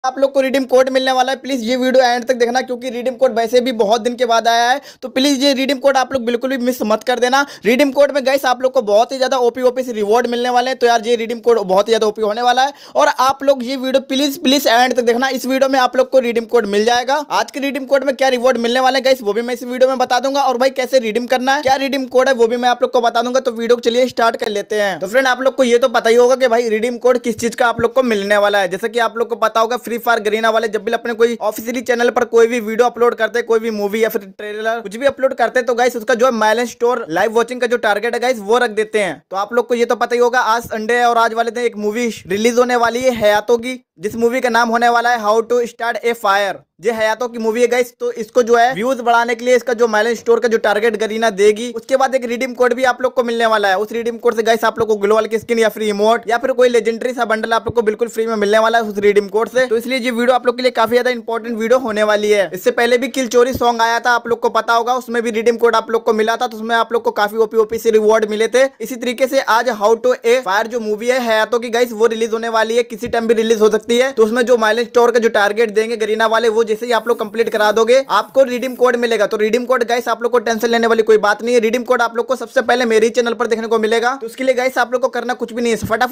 आप लोग को रिडीम कोड मिलने वाला है। प्लीज ये वीडियो एंड तक देखना क्योंकि रिडीम कोड वैसे भी बहुत दिन के बाद आया है, तो प्लीज ये रिडीम कोड आप लोग बिल्कुल भी मिस मत कर देना। रिडीम कोड में गाइस आप लोग को बहुत ही ज्यादा ओपी से रिवॉर्ड मिलने वाले हैं, तो यार ये रिडीम कोड बहुत ही ज्यादा ओपी होने वाला है और आप लोग ये वीडियो प्लीज प्लीज एंड तक देखना। इस वीडियो में आप लोग को रिडीम कोड मिल जाएगा। आज के रिडीम कोड में क्या रिवॉर्ड मिलने वाले हैं गाइस वो भी मैं इस वीडियो में बता दूंगा, और भाई कैसे रिडीम करना है, क्या रिडीम कोड है वो भी मैं आप लोग को बता दूंगा। तो वीडियो को चलिए स्टार्ट कर लेते हैं। तो फ्रेंड आप लोग को ये तो पता ही होगा कि भाई रिडीम कोड किस चीज का आप लोग को मिलने वाला है। जैसे कि आप लोग को पता होगा फ्री फायर गरीना वाले जब भी अपने कोई ऑफिशियली चैनल पर कोई भी वीडियो अपलोड करते हैं, कोई भी मूवी या फिर ट्रेलर कुछ भी अपलोड करते हैं, तो गाइस उसका जो माइलेज स्टोर लाइव वॉचिंग का जो टारगेट है गाइस वो रख देते हैं। तो आप लोग को ये तो पता ही होगा आज संडे है और आज वाले दिन एक मूवी रिलीज होने वाली है हयातों की, जिस मूवी का नाम होने वाला है how to start a fire. ये हयातों की मूवी है गाइस, तो इसको जो है व्यूज बढ़ाने के लिए इसका जो माइलेज स्टोर का जो टारगेट गरीना देगी, उसके बाद एक रिडीम कोड भी आप लोग को मिलने वाला है। उस रिडीम कोड से गाइस आप लोग को ग्लोबल की स्किन या फिर इमोट या फिर कोई लेजेंडरी सा बंडल आप लोग को बिल्कुल फ्री में मिलने वाला है उस रिडीम कोड से। तो इसलिए ये वीडियो आप लोग के लिए काफी ज्यादा इंपॉर्टेंट वीडियो होने वाली है। इससे पहले भी किल चोरी सॉन्ग आया था, आप लोग को पता होगा, उसमें भी रिडीम कोड आप लोग को मिला था, तो उसमें आप लोग को काफी ओपी से रिवॉर्ड मिले थे। इसी तरीके से आज हाउ टू ए फायर जो मूवी है हयातों की गाइस वो रिलीज होने वाली है, किसी टाइम भी रिलीज हो सकती है। तो उसमें जो माइलेज स्टोर का जो टारगेट देंगे गरीना वाले वो जैसे ही आप लोग कंप्लीट करा दोगे आपको रिडीम कोड मिलेगा। तो रिडीम कोड गाइस आप लोग को टेंशन लेने वाली कोई बात नहीं है। रिडीम कोड आप लोग को सबसे पहले मेरे ही चैनल पर देखने को मिलेगा। तो उसके लिए गाइस आप लोग को करना कुछ भी नहीं है, फटाफट